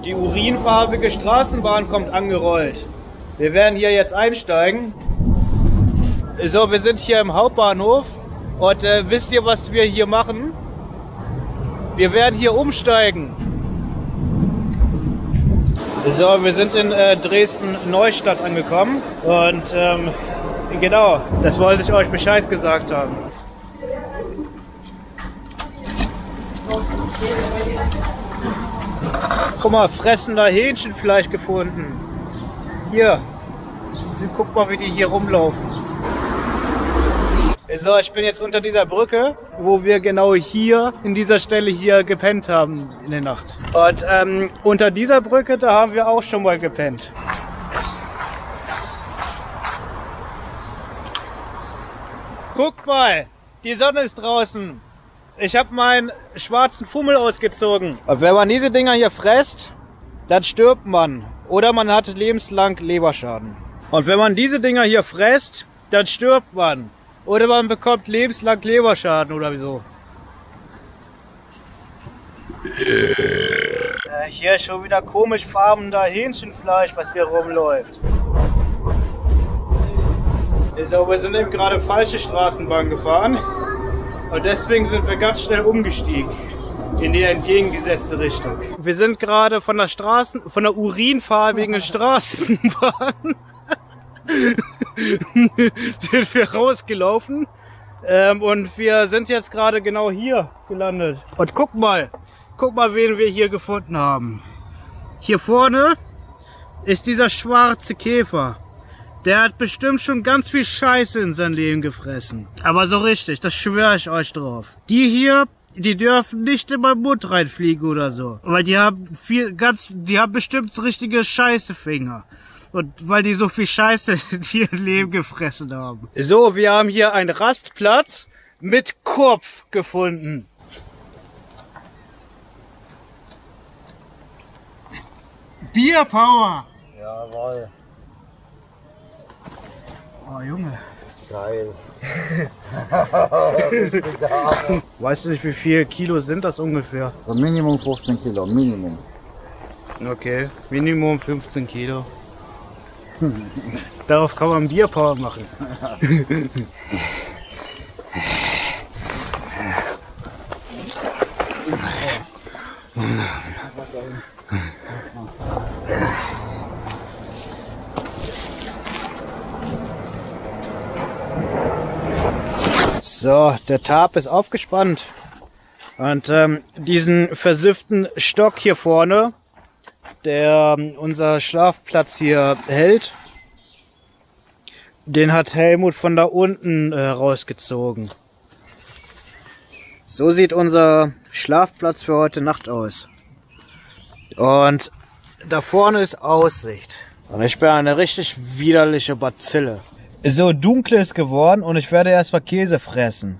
Die urinfarbige Straßenbahn kommt angerollt. Wir werden hier jetzt einsteigen. So, wir sind hier im Hauptbahnhof. Und wisst ihr, was wir hier machen? Wir werden hier umsteigen. So, wir sind in Dresden-Neustadt angekommen. Und genau, das wollte ich euch Bescheid gesagt haben. Guck mal, fressender Hähnchenfleisch gefunden. Hier. Guck mal, wie die hier rumlaufen. So, ich bin jetzt unter dieser Brücke, wo wir genau hier, in dieser Stelle hier gepennt haben in der Nacht. Und unter dieser Brücke, da haben wir auch schon mal gepennt. Guck mal, die Sonne ist draußen. Ich habe meinen schwarzen Fummel ausgezogen. Und wenn man diese Dinger hier frisst, dann stirbt man. Oder man hat lebenslang Leberschaden. Und wenn man diese Dinger hier frisst, dann stirbt man. Oder man bekommt lebenslang Leberschaden oder wieso. Hier ist schon wieder komisch farbener Hähnchenfleisch, was hier rumläuft. So, wir sind eben gerade falsche Straßenbahn gefahren. Und deswegen sind wir ganz schnell umgestiegen. In die entgegengesetzte Richtung. Wir sind gerade von der urinfarbigen Straßenbahn sind wir rausgelaufen und wir sind jetzt gerade genau hier gelandet. Und guck mal, wen wir hier gefunden haben. Hier vorne ist dieser schwarze Käfer. Der hat bestimmt schon ganz viel Scheiße in sein Leben gefressen. Aber so richtig, das schwöre ich euch drauf. Die hier, die dürfen nicht in meinen Mund reinfliegen oder so. Weil die haben die haben bestimmt richtige Scheißefinger. Und weil die so viel Scheiße in ihrem Leben gefressen haben. So, wir haben hier einen Rastplatz mit Kopf gefunden. Bierpower! Jawohl. Oh, Junge. Geil. Weißt du nicht, wie viel Kilo sind das ungefähr? Minimum 15 Kilo, Minimum. Okay, Minimum 15 Kilo. Darauf kann man Bierpower machen. So, der Tarp ist aufgespannt. Und diesen versifften Stock hier vorne, der unser Schlafplatz hier hält, den hat Helmut von da unten rausgezogen. So sieht unser Schlafplatz für heute Nacht aus. Und da vorne ist Aussicht. Und ich bin eine richtig widerliche Bazille. So dunkel ist geworden und ich werde erstmal Käse fressen.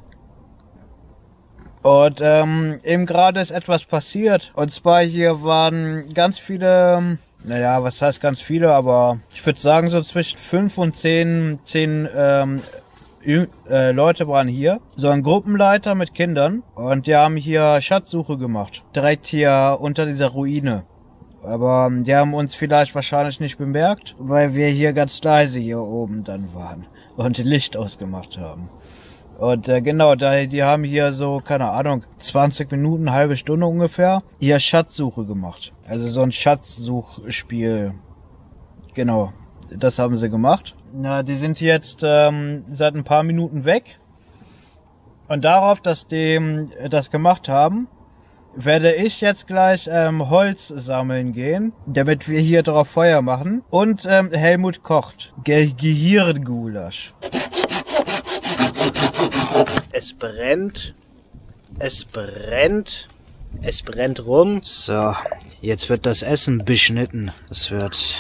Und eben gerade ist etwas passiert. Und zwar hier waren ganz viele, naja, was heißt ganz viele, aber ich würde sagen so zwischen 5 und 10 Leute waren hier. So ein Gruppenleiter mit Kindern. Und die haben hier Schatzsuche gemacht. Direkt hier unter dieser Ruine. Aber die haben uns vielleicht wahrscheinlich nicht bemerkt, weil wir hier ganz leise hier oben dann waren. Und Licht ausgemacht haben. Und genau, die haben hier so, keine Ahnung, 20 Minuten, halbe Stunde ungefähr, hier Schatzsuche gemacht. Also so ein Schatzsuchspiel. Genau, das haben sie gemacht. Na, die sind jetzt seit ein paar Minuten weg. Und darauf, dass die das gemacht haben, werde ich jetzt gleich Holz sammeln gehen, damit wir hier drauf Feuer machen. Und Helmut kocht. Gehirngulasch. Es brennt. Es brennt. Es brennt rum. So, jetzt wird das Essen beschnitten. Das wird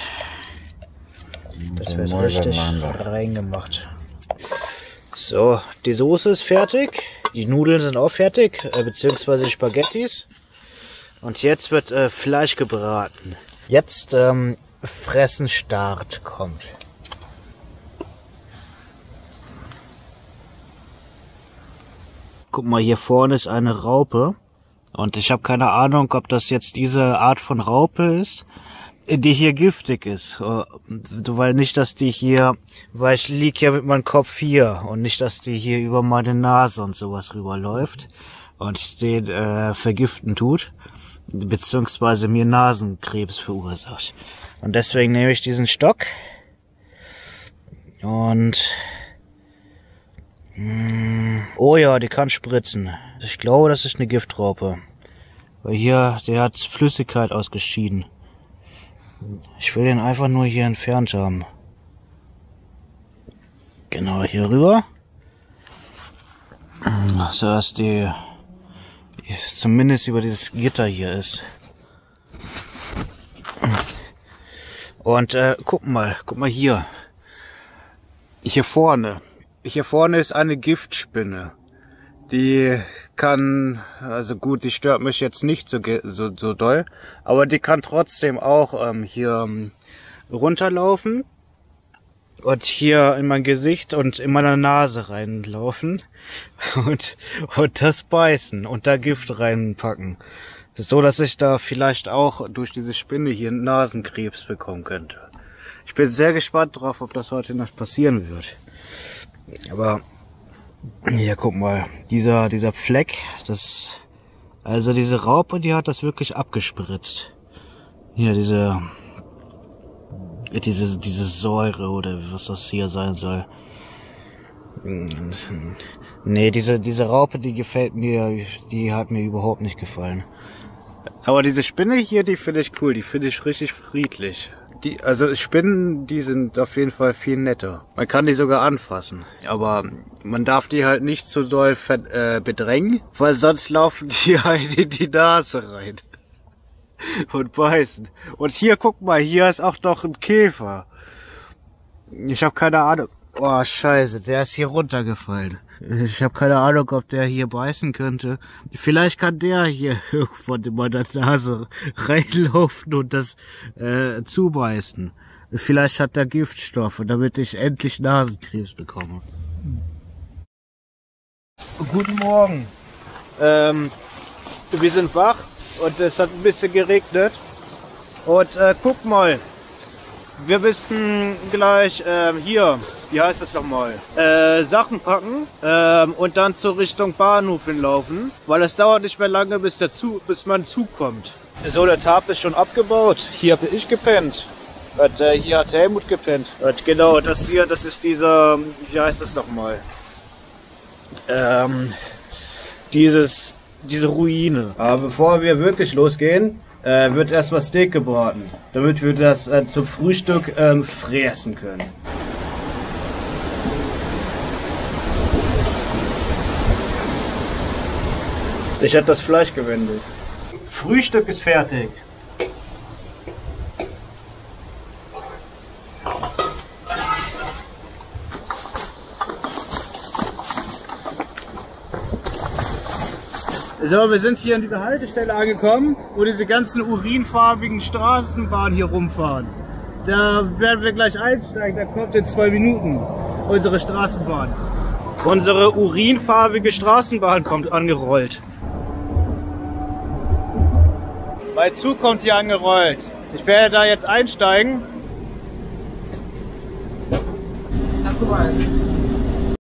richtig reingemacht. So, die Soße ist fertig. Die Nudeln sind auch fertig, beziehungsweise die Spaghettis. Und jetzt wird Fleisch gebraten. Jetzt Fressenstart kommt. Guck mal, hier vorne ist eine Raupe. Und ich habe keine Ahnung, ob das jetzt diese Art von Raupe ist, die hier giftig ist. Weil nicht, dass die hier, weil ich lieg ja mit meinem Kopf hier und nicht, dass die hier über meine Nase und sowas rüberläuft und den vergiften tut, beziehungsweise mir Nasenkrebs verursacht. Und deswegen nehme ich diesen Stock und oh ja, die kann spritzen. Ich glaube, das ist eine Giftraupe. Weil hier, der hat Flüssigkeit ausgeschieden. Ich will den einfach nur hier entfernt haben. Genau, hier rüber. So dass die zumindest über dieses Gitter hier ist. Und guck mal hier. Hier vorne ist eine Giftspinne. Die kann, also gut, die stört mich jetzt nicht so doll, aber die kann trotzdem auch hier runterlaufen und hier in mein Gesicht und in meiner Nase reinlaufen und das beißen und da Gift reinpacken. Das ist so, dass ich da vielleicht auch durch diese Spinne hier Nasenkrebs bekommen könnte. Ich bin sehr gespannt drauf, ob das heute Nacht passieren wird. Aber hier, guck mal, dieser Fleck, also diese Raupe, die hat das wirklich abgespritzt. Hier, diese Säure oder was das hier sein soll. Nee, diese Raupe, die gefällt mir, die hat mir überhaupt nicht gefallen. Aber diese Spinne hier, die finde ich cool, die finde ich richtig friedlich. Also Spinnen, die sind auf jeden Fall viel netter. Man kann die sogar anfassen. Aber man darf die halt nicht so doll bedrängen, weil sonst laufen die halt in die Nase rein. Und beißen. Und hier, guck mal, hier ist auch noch ein Käfer. Ich habe keine Ahnung. Oh, scheiße, der ist hier runtergefallen. Ich habe keine Ahnung, ob der hier beißen könnte. Vielleicht kann der hier irgendwann in meiner Nase reinlaufen und das zubeißen. Vielleicht hat der Giftstoffe, damit ich endlich Nasenkrebs bekomme. Guten Morgen. Wir sind wach und es hat ein bisschen geregnet. Und guck mal. Wir müssten gleich hier, wie heißt das nochmal, Sachen packen und dann zur Richtung Bahnhof hinlaufen, weil es dauert nicht mehr lange, bis mein Zug kommt. So, der Tarp ist schon abgebaut. Hier habe ich gepennt. Und hier hat Helmut gepennt. Und genau, das hier, das ist dieser, wie heißt das nochmal, diese Ruine. Aber bevor wir wirklich losgehen, wird erstmal Steak gebraten, damit wir das zum Frühstück fressen können. Ich hätte das Fleisch gewendet. Frühstück ist fertig. So, wir sind hier an dieser Haltestelle angekommen, wo diese ganzen urinfarbigen Straßenbahnen hier rumfahren. Da werden wir gleich einsteigen, da kommt in 2 Minuten unsere Straßenbahn. Unsere urinfarbige Straßenbahn kommt angerollt. Mein Zug kommt hier angerollt. Ich werde da jetzt einsteigen. Ach, guck mal.